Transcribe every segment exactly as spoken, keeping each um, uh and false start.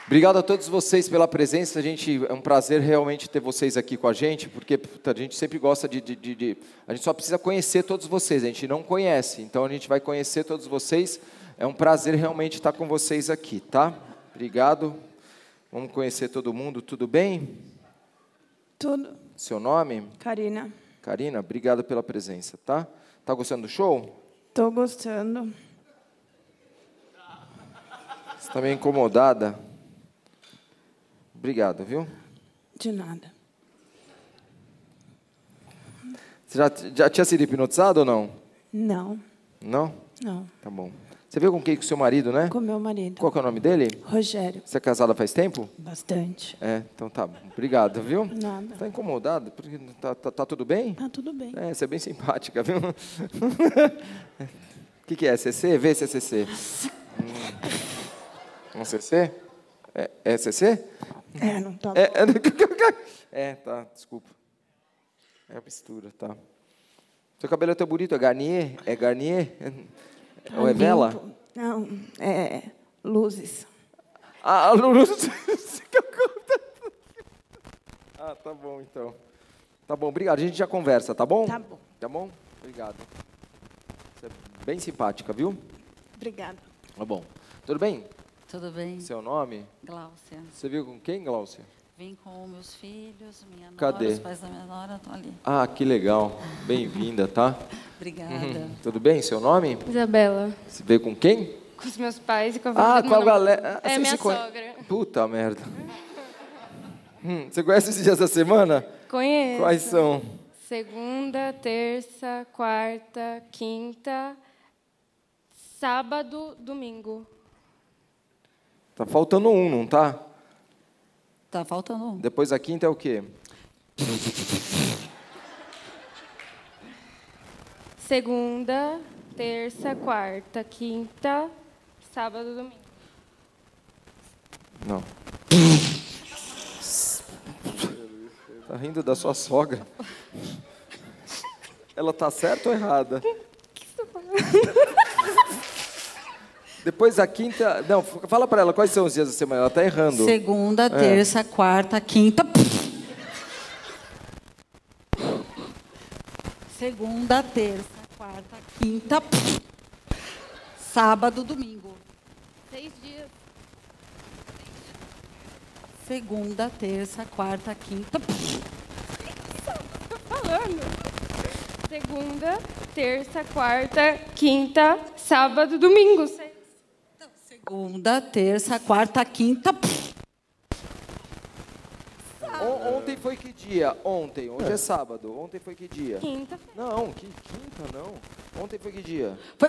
Obrigado a todos vocês pela presença. A gente, é um prazer realmente ter vocês aqui com a gente, porque puta, a gente sempre gosta de, de, de, de... A gente só precisa conhecer todos vocês, a gente não conhece. Então, a gente vai conhecer todos vocês. É um prazer realmente estar com vocês aqui, tá? Obrigado. Vamos conhecer todo mundo. Tudo bem? Tudo. Seu nome? Karina. Karina, obrigado pela presença, tá? Tá gostando do show? Tô gostando. Você está meio incomodada? Obrigado, viu? De nada. Você já, já tinha sido hipnotizado ou não? Não. Não? Não. Tá bom. Você veio com quem? Com seu marido, né? Com meu marido. Qual que é o nome dele? Rogério. Você é casada faz tempo? Bastante. É, então tá bom. Obrigado, viu? Nada. Tá incomodado? Porque tá, tá, tá tudo bem? Tá tudo bem. É, você é bem simpática, viu? O que, que é? C C? Vê se é C C. Hum. Um C C? É, é C C? É, não tá. É, é, é, tá, desculpa. É a mistura, tá. Seu cabelo é tão bonito, é Garnier? É Garnier? Tá Ou é vela? limpo. Não, é luzes. Ah, luzes. Ah, tá bom, então. Tá bom, obrigado. A gente já conversa, tá bom? Tá bom. Tá bom? Obrigado. Você é bem simpática, viu? Obrigada. Tá bom. Tudo bem? Tudo bem? Seu nome? Gláucia. Você viu com quem, Gláucia? Vim com meus filhos, minha nora, Cadê? os pais da minha nora estão ali. Ah, que legal. Bem-vinda, tá? Obrigada. Uhum. Tudo bem? Seu nome? Isabela. Você veio com quem? Com os meus pais e com a família Ah, do com a meu galera. namorado. Ah, É você minha se conhe- sogra. Puta merda. Hum, você conhece esses dias da semana? Conheço. Quais são? Segunda, terça, quarta, quinta, sábado, domingo. Tá faltando um, não tá? Tá faltando um. Depois a quinta é o quê? Segunda, terça, quarta, quinta, sábado, domingo. Não. Tá rindo da sua sogra? Ela tá certa ou errada? Depois a quinta... Não, fala pra ela quais são os dias da semana. Ela tá errando. Segunda, terça, quarta, quinta. Segunda, terça, quarta, quinta. Sábado, domingo. Seis dias. Segunda, terça, quarta, quinta. Tô falando. Segunda, terça, quarta, quinta, sábado, domingo. Seis. Segunda, terça, quarta, quinta. On- Ontem foi que dia? Ontem. Hoje é sábado. Ontem foi que dia? Quinta. Não, que quinta não. Ontem foi que dia? Foi...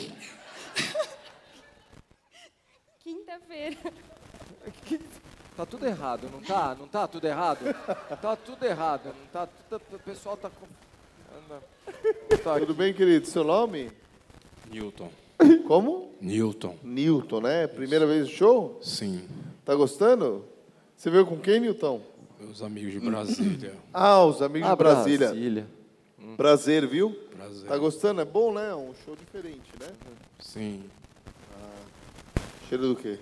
Quinta-feira. Tá tudo errado, não tá? Não tá tudo errado? Tá tudo errado, não tá? Tudo- O pessoal tá com... Tá Tudo bem, querido? Seu nome? Newton. Como? Newton. Newton, né? Primeira vez no show? Sim. Tá gostando? Você veio com quem, Newton? Meus amigos de Brasília. Ah, os amigos Ah, de Brasília. Brasília. Prazer, viu? Prazer. Tá gostando? É bom, né? Um show diferente, né? Sim. Cheiro do quê?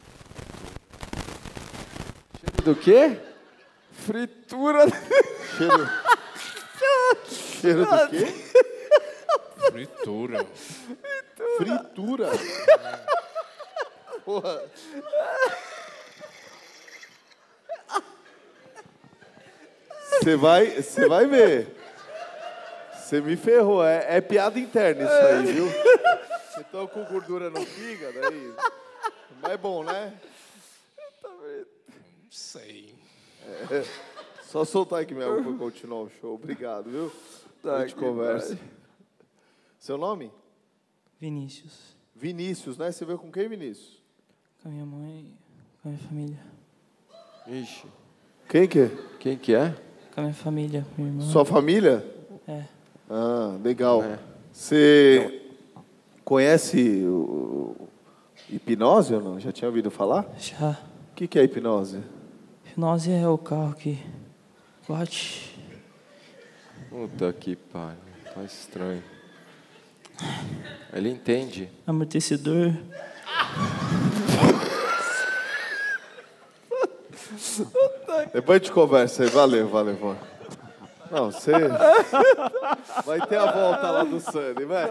Cheiro do quê? Fritura. Cheiro... Cheiro do quê? Fritura. Fritura. Porra. Você vai, você vai ver. Você me ferrou. É, é piada interna isso aí, viu? Você tá com gordura no fígado aí. Mas é bom, né? Não sei. É, só soltar aqui mesmo pra continuar o show. Obrigado, viu? Tá, a gente conversa. Seu nome? Vinícius. Vinícius, né? Você veio com quem, Vinícius? Com a minha mãe, com a minha família. Ixi. Quem que é? Quem que é? Com a minha família, minha irmã. Sua família? É. Ah, legal. É. Você conhece o hipnose ou não? Já tinha ouvido falar? Já. O que, que é hipnose? Hipnose é o carro que bate. Puta que pariu. Tá estranho. Ele entende. Amortecedor. Depois a gente conversa aí. Valeu, valeu, valeu. Não, você... Vai ter a volta lá do Sunny, vai.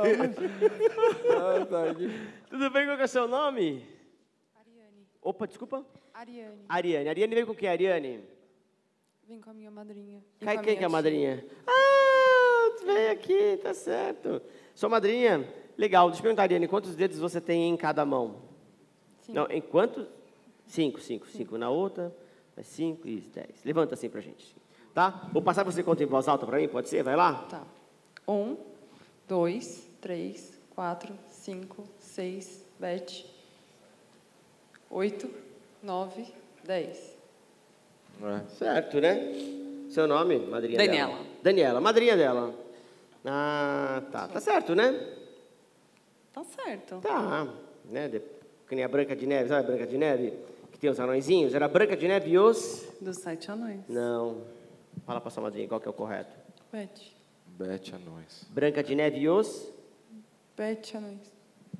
Tudo bem? Qual que é o seu nome? Ariane. Opa, desculpa. Ariane. Ariane. Ariane veio com quem, Ariane? Vim com a minha madrinha. E Cai com a quem minha que é a tia. madrinha? Ah, veio aqui, tá certo. Sua madrinha, legal. Deixa eu perguntar, Ariane, quantos dedos você tem em cada mão? Cinco. Não, em quantos? Cinco, cinco. Cinco na outra, mais cinco e dez. Levanta assim pra gente. Tá? Vou passar pra você conta em voz alta pra mim, pode ser? Vai lá? Tá. Um, dois, três, quatro, cinco, seis, sete, oito, nove, dez. É. Certo, né? Seu nome, madrinha Daniela. dela? Daniela, madrinha dela. Ah, tá. Tá certo, né? Tá certo. Tá. Né? De... Que nem a Branca de Neve, sabe a Branca de Neve? Que tem os anõezinhos. Era a Branca de Neve e os... Dos sete anões. Não. Fala pra sua madrinha qual que é o correto. Bete. Bete anões. Branca de Neve e os... Bete anões.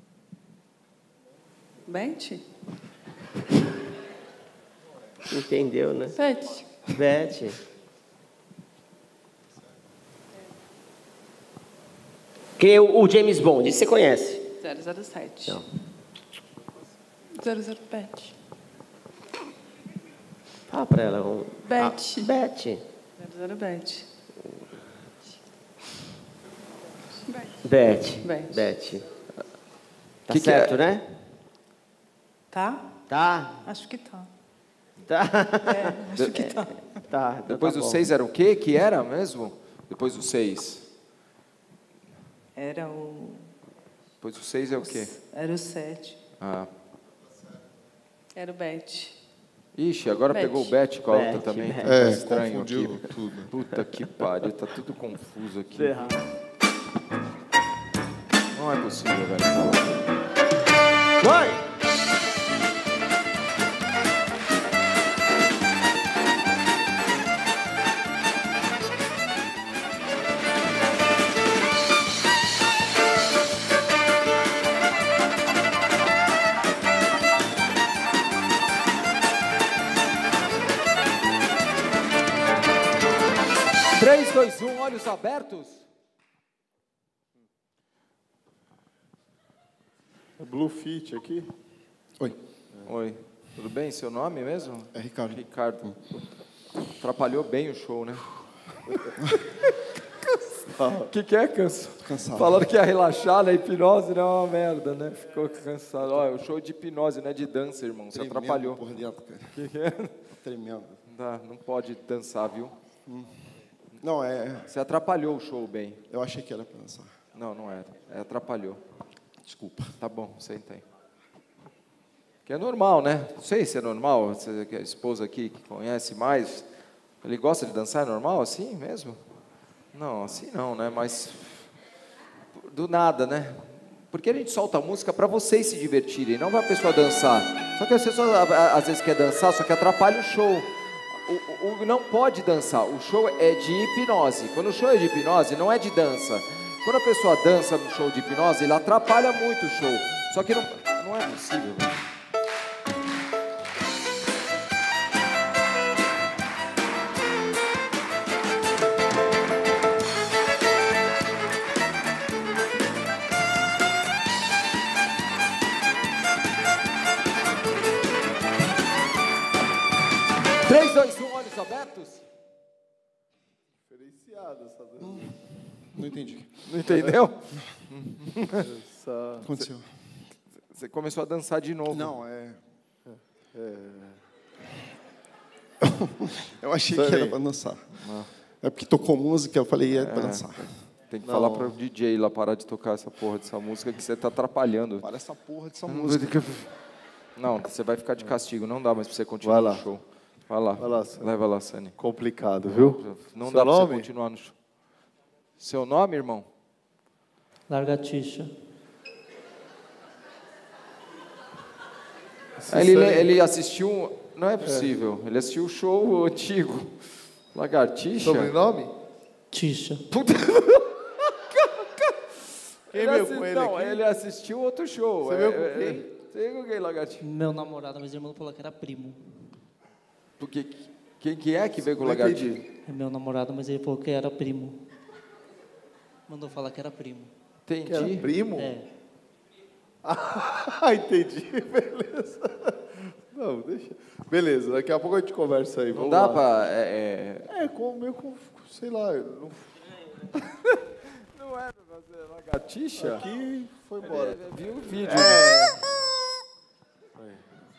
Bete? Entendeu, né? Bete. Bete. Que é o, o James Bond, isso você conhece? zero zero sete. Não. Zero zero Bete. Fala pra ela. Um... Bete. Ah, Bete. zero zero Bete. Bete. Bete. Bete. Tá Que que certo, é? né? Tá? Tá. Acho que tá. Tá. É, acho que tá. Tá. então Depois tá do bom. seis era o quê? Que era mesmo? Depois do seis. Era o... Depois do seis é o quê? Era o sete. Ah. Era o Bete. Ixi, agora Bete. pegou o Bet com a outra Bete, também. Bete. Tá É, estranho confundiu aqui. tudo. Puta que pariu, tá tudo confuso aqui. Tudo errado. Não é possível, velho. Vai! três, dois, um, olhos abertos. É Blue Fit aqui? Oi, Oi, tudo bem? Seu nome mesmo? é Ricardo. Ricardo. Atrapalhou bem o show, né? O que, que é, canso? Cansado. Falaram que ia relaxar na hipnose, não é uma merda, né? Ficou cansado. Ó, é o show de hipnose, não é de dança, irmão. Você Tremendo atrapalhou. por dentro, cara. O que, que é? Tremendo. Não, dá, não pode dançar, viu? Não, é... Você atrapalhou o show bem. Eu achei que era pra dançar. Não, não era. É, atrapalhou. Desculpa. Tá bom, senta aí. Que é normal, né? Não sei se é normal. Você que é a esposa aqui que conhece mais, ele gosta de dançar, é normal assim mesmo? Não, assim não, né? Mas do nada, né? Porque a gente solta a música para vocês se divertirem, não para a pessoa dançar. Só que as pessoas às vezes quer dançar, só que atrapalha o show. O, o, o não pode dançar. O show é de hipnose. Quando o show é de hipnose, não é de dança. Quando a pessoa dança no show de hipnose, ele atrapalha muito o show. Só que não, não é possível, velho. três, dois, um, olhos abertos. Diferenciado essa dança. Não entendi. Não entendeu? Essa... O que aconteceu? Você começou a dançar de novo. Não, é... Eu achei que era pra dançar. É porque tocou música, eu falei, é pra dançar. Tem que Não. falar para o D J lá parar de tocar essa porra dessa música que você tá atrapalhando. Para essa porra dessa música. Não, você vai ficar de castigo, não dá mais para você continuar Vai lá. no show. Vai lá. Vai lá, Sani. Leva lá, Sani. Complicado, viu? Não Seu dá para nome? você continuar no show. Seu nome, irmão? Largatixa. Ele, ele assistiu... Não é possível. Ele assistiu o show antigo. Lagartixa? Sobrenome? Tixa. Puta... Quem Ele veio assi- com ele Não, aqui? ele assistiu outro show. Você É- veio com é- quem? Você veio com quem, Lagartixa? Meu namorado, mas irmão falou que era primo. Por que... que- Quem que é que veio com o Não lagartixa? entendi. É meu namorado, mas ele falou que era primo. Mandou falar que era primo. Entendi. Que era primo? É. Ah, entendi. Beleza. Não, deixa. Beleza, daqui a pouco a gente conversa aí. Não Vamos dá lá. pra... É, é... É, com meio com. Sei lá. Não, não era fazer lagartixa? Aqui foi embora. É, viu o vídeo. É.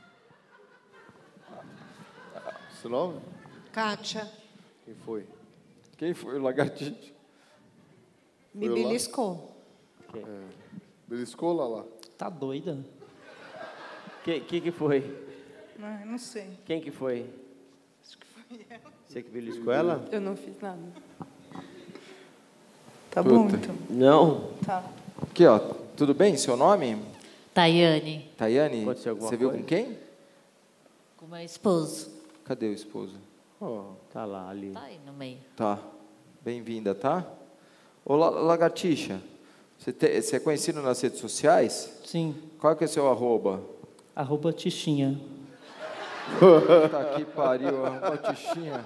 Seu nome? Kátia, Quem foi? Quem foi o lagartixa? me Foi lá? beliscou. Quem? É. Beliscou lá lá. Tá doida? Quem que, que foi? Não, eu não sei. Quem que foi? Acho que foi ela. Você que beliscou ela? Eu não fiz nada. Tá Puta. bom, então. Não. Tá. Aqui, ó. Tudo bem? Seu nome? Tayane, Tayane? Aconteceu alguma Você viu coisa? com quem? com meu esposo. Cadê o esposo? Oh, tá lá, ali. Tá aí no meio. Tá. Bem-vinda, tá? Ô, La- Lagartixa, você, te- você é conhecido nas redes sociais? Sim. Qual que é o seu arroba? Arroba Tichinha. Tá que pariu, arroba Tichinha.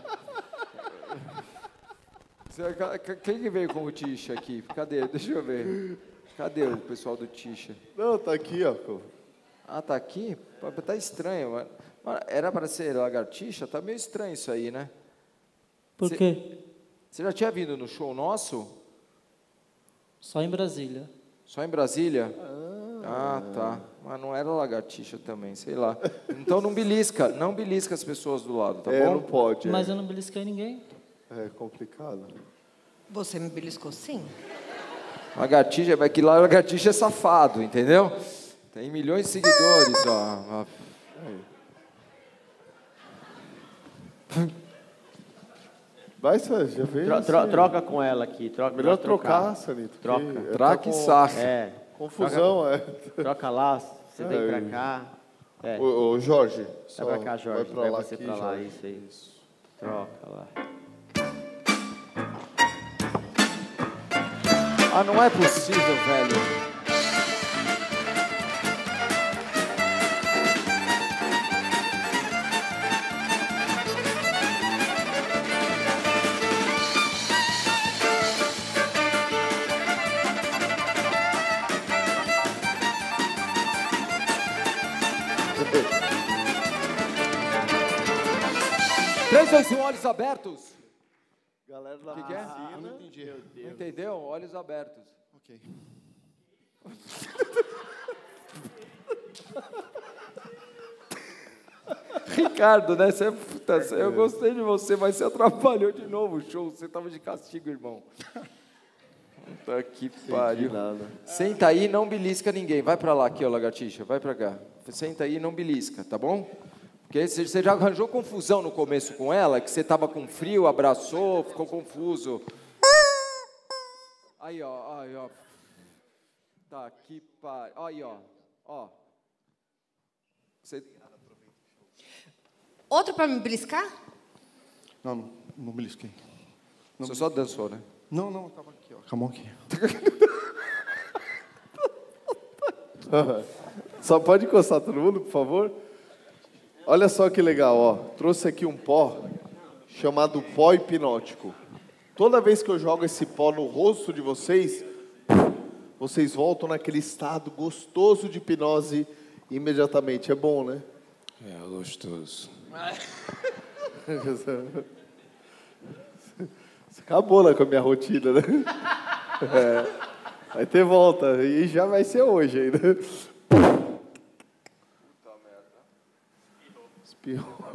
Você- ca- ca- Quem que veio com o Tixa aqui? Cadê? Deixa eu ver. Cadê o pessoal do Tixa? Não, tá aqui, ó. Ah, tá aqui? Pô, tá estranho. Mano. Mano, era para ser lagartixa? Tá meio estranho isso aí, né? Por Cê- quê? Você já tinha vindo no show nosso? Só em Brasília. Só em Brasília? Ah, tá. Mas não era lagartixa também, sei lá. Então não belisca, não belisca as pessoas do lado, tá É, bom? não pode. Mas é. eu não belisquei ninguém. É complicado. Você me beliscou sim? Lagartixa, é que lá lagartixa é safado, entendeu? Tem milhões de seguidores, ó. Vai, Sérgio, já veio? Tro- tro- troca com ela aqui. Troca, Melhor pode trocar, Sanito. Troca. porque é, Traca tá e com saca. É. Confusão, é. Troca lá, você vem É. pra cá. É. Ô, ô, Jorge, Vai só pra cá, Jorge. vai pra Vai lá você aqui, pra lá, Jorge. isso aí. Troca lá. Ah, não é possível, velho. três, dois, um, olhos abertos. Galera da O que, que é? piscina. Não entendi. Não entendeu? Olhos abertos. Ok. Ricardo, né? Você, puta, eu gostei de você, mas você atrapalhou de novo o show. Você tava de castigo, irmão. Puta que pariu. nada. Senta aí e não belisca ninguém. Vai pra lá aqui, ó, lagartixa. Vai pra cá. Senta aí e não belisca, tá bom? Porque você você já arranjou confusão no começo com ela, que você tava com frio, abraçou, ficou confuso. Aí, ó, aí, ó. Tá que pariu. Aí, ó. Ó. Você... Outro para me beliscar? Não, não, não belisquei. Você só dançou, né? Não, não, tava aqui, ó. Com a mão aqui. Só pode encostar todo mundo, por favor? Olha só que legal, ó. Trouxe aqui um pó chamado pó hipnótico. Toda vez que eu jogo esse pó no rosto de vocês, vocês voltam naquele estado gostoso de hipnose imediatamente. É bom, né? É gostoso. Você acabou né, com a minha rotina, né? É, vai ter volta. E já vai ser hoje ainda. Puta merda. Espirrou.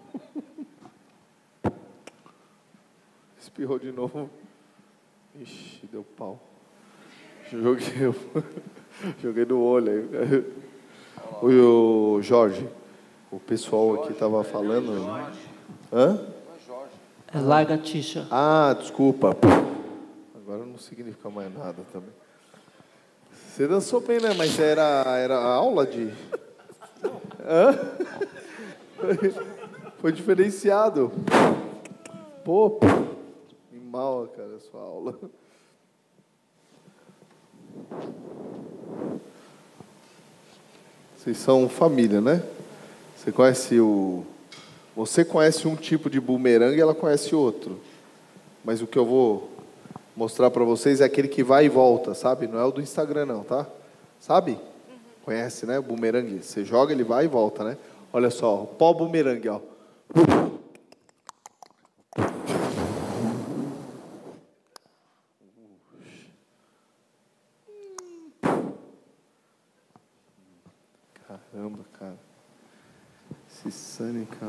Espirrou de novo. Ixi, deu pau. Joguei, joguei no olho aí. O Jorge, o pessoal aqui estava falando. Hã? É lagartixa. Ah, desculpa. Agora não significa mais nada também. Você dançou bem, né? Mas era, era aula de... Hã? Foi diferenciado. Pô, mal, cara, a sua aula. Vocês são família, né? Você conhece o, Você conhece um tipo de bumerangue e ela conhece outro. Mas o que eu vou mostrar para vocês é aquele que vai e volta, sabe? Não é o do Instagram, não, tá? Sabe? Uhum. Conhece, né? O bumerangue. Você joga, ele vai e volta, né? Olha só, o pó bumerangue, ó. Caramba, cara. Esse Sunny, cara.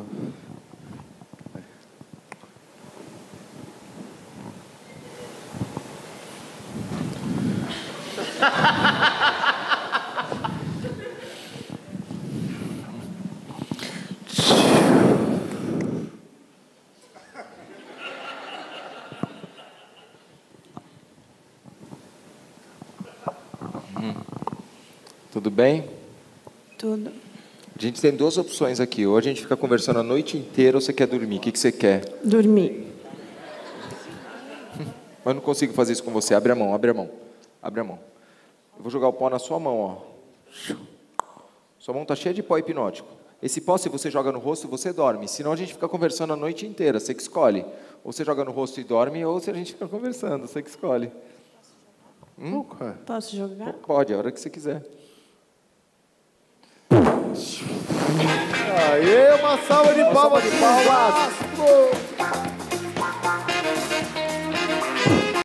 Tudo bem? Tudo. A gente tem duas opções aqui. Ou a gente fica conversando a noite inteira ou você quer dormir. O que, que você quer? Dormir. Mas eu não consigo fazer isso com você. Abre a mão, abre a mão. Abre a mão. Eu vou jogar o pó na sua mão, ó. Sua mão está cheia de pó hipnótico. Esse pó, se você joga no rosto, você dorme. Senão a gente fica conversando a noite inteira. Você que escolhe. Ou você joga no rosto e dorme, ou se a gente fica conversando. Você que escolhe. Hum? Posso jogar? Pode, a hora que você quiser. Aê, uma salva de palmas. Uma salva de palmas.